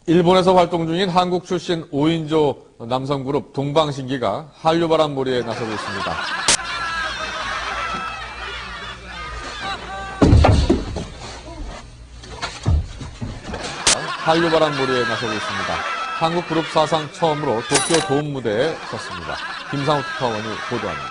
일본에서 활동 중인 한국 출신 5인조 남성 그룹 동방신기가 한류바람몰이에 나서고 있습니다. 한류바람몰이에 나서고 있습니다. 한국 그룹 사상 처음으로 도쿄 돔 무대에 섰습니다. 김상욱 특파원이 보도합니다.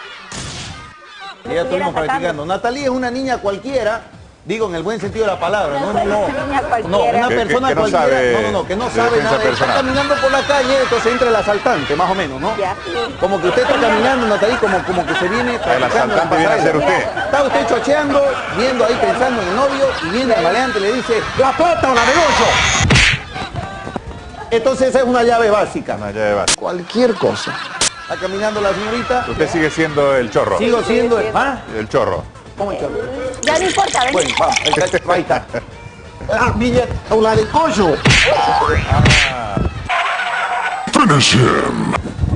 Ya estuvimos practicando. Natalie es una niña cualquiera, digo en el buen sentido de la palabra, no, una persona que no cualquiera, sabe que no sabe nada, está caminando por la calle, entonces entra el asaltante, más o menos, ¿no? Como que usted está caminando, Natalie, como que se viene el asaltante viene a ser usted. Está usted chocheando, viendo ahí, pensando en el novio, y viene el maleante y le dice, ¿la plata o la negocio? Entonces esa es una llave básica. Una llave básica. Cualquier cosa. Está caminando la señorita. Usted sigue siendo el chorro. Sigo siendo el... ¿Ah? El chorro. ¿Cómo el chorro? Ya no importa, ven. Bueno, vamos, ahí está. Ah, billete, a un lado del pollo. Finish him.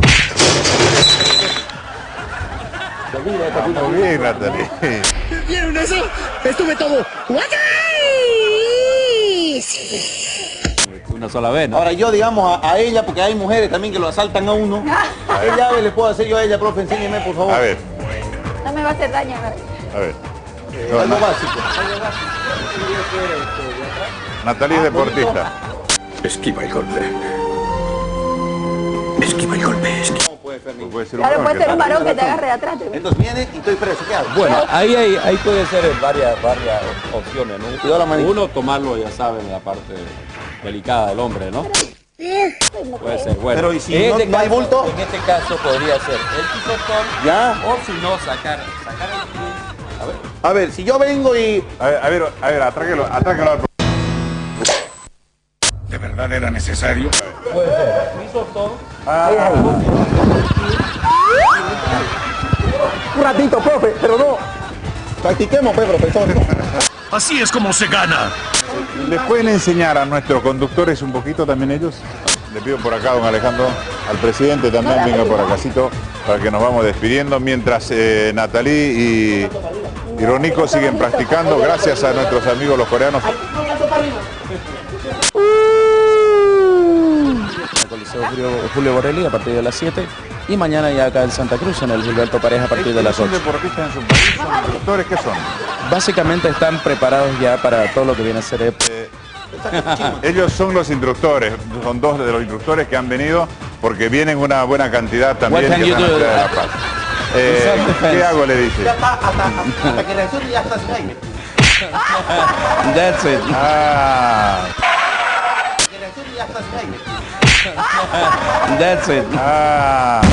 Muy bien, Natalie. ¿Vieron eso? Estuve todo. Una sola vez, ¿no? Ahora yo, digamos, a ella, porque hay mujeres también que lo asaltan a uno. ¿Qué llave le puedo hacer yo a ella, profe? Enséñeme, por favor. A ver, No me va a hacer daño. a ver. Algo básico. Natalie es deportista. Esquiva el golpe. Esquiva el golpe. ¿Cómo puede, Fermín? Puede ser un Claro, varón puede que ser un tal. varón que te agarre de atrás. Entonces viene y estoy preso. ¿Qué hago? Bueno, ahí puede ser varias opciones, ¿no? Cuidado la manita. Uno, tomarlo, ya saben, la parte delicada del hombre, ¿no? Puede ser, bueno. Pero, ¿y si En no- este no hay caso- bulto? En este caso podría ser el pisotón, ¿Ya? o si no, sacar el pie. A ver, si yo vengo y... A ver, atráquelo al... ¿De verdad era necesario? Puede ser pisotón, Un ratito, profe, pero no. Practiquemos, pues, profesor. Así es como se gana. ¿Les pueden enseñar a nuestros conductores un poquito también ellos? Le pido por acá, don Alejandro, al presidente también, venga por acácito, para que nos vamos despidiendo, mientras Natalie y Ronico siguen practicando, gracias a nuestros amigos los coreanos. El Coliseo Julio Borelli a partir de las 7 y mañana ya acá en Santa Cruz en el Gilberto Pareja a partir de las ¿Son 8. deportistas en su país? ¿Son instructores? ¿Qué son? Básicamente están preparados ya para todo lo que viene a ser Ellos son los instructores, son dos de los instructores que han venido porque vienen una buena cantidad también. What can que you van a do? Ciudad de La Paz. ¿Qué hago? Le dice. Ya está, hasta que reaccione ya está sin aire. That's it. Hasta que reaccione ya está sin aire. That's it. Ah.